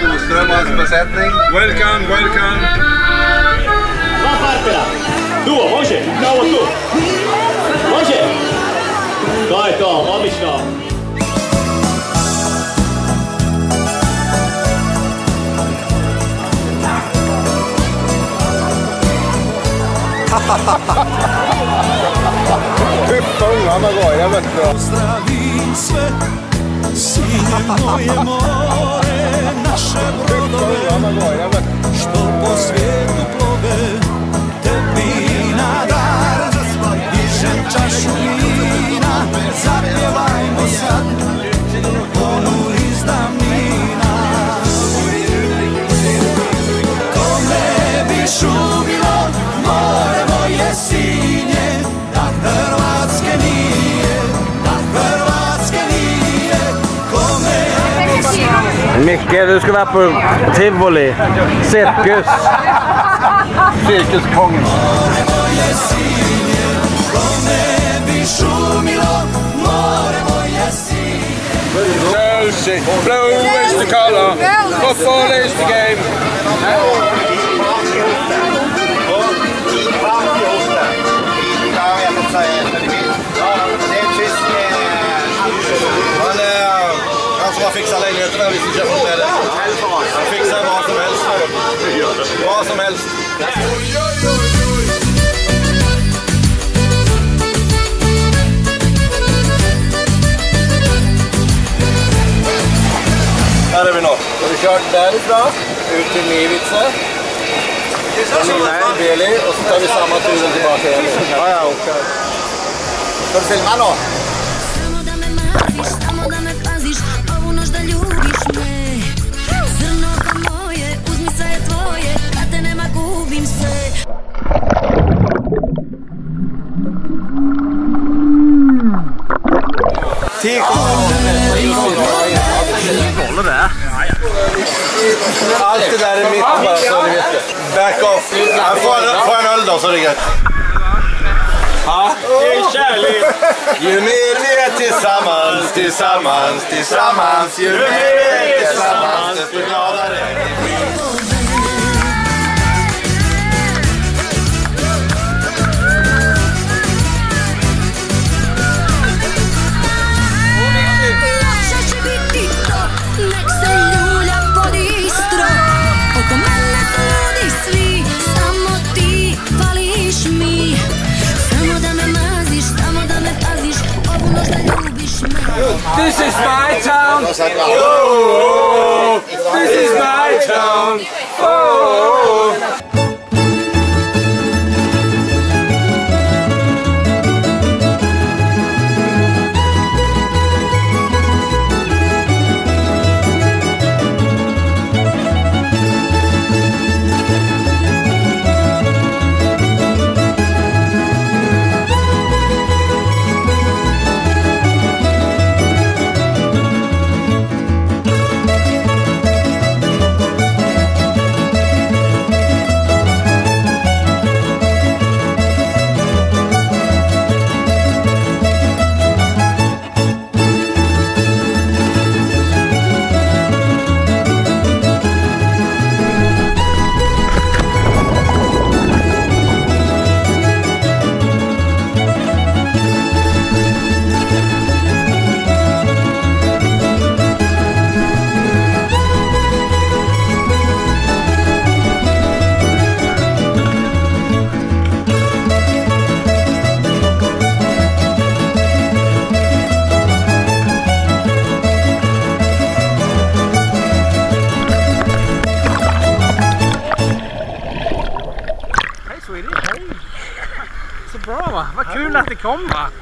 Boström och hans besättning. Welcome, welcome. Va partila. Tuo, može, pravo tu. Može. To je to, odlično. Klippa ungarna går, jag vet inte. Pozdravim sve, sinje moje more, naše brodove, što po svijetu plove, tebi na dar, dižem čašu vina, zapjevajmo sad, onu iz davnina. Kome bi šumilo, more moje sinje, da Hrvatske nije, kome bi šumilo. Micke, du ska vara på tivoli, cirkus. Cirkuskongen. Moje sinje, kome bi šumilo, more moje sinje. Chelsea, blue is the colour, football is the game. Han som har fixat lägenheten där vi ska köpa hotellet. Han fixar vad som helst. Vad som helst. Här är vi nått. Vi har kört därifrån ut till Njivice. Njivice and Beli och så tar vi samma turen tillbaka igen. Ja, okej. Ska du filma då? Allt det där är mitt bara så ni vet det. Back off. Får en öl då så det är gött. Ja, det är kärlek. Ju mer vi är tillsammans, tillsammans, tillsammans. Ju mer vi är tillsammans, desto gladare. This is my town. Oh, this is my town. Oh. Så bra va? Vad kul att det kom va?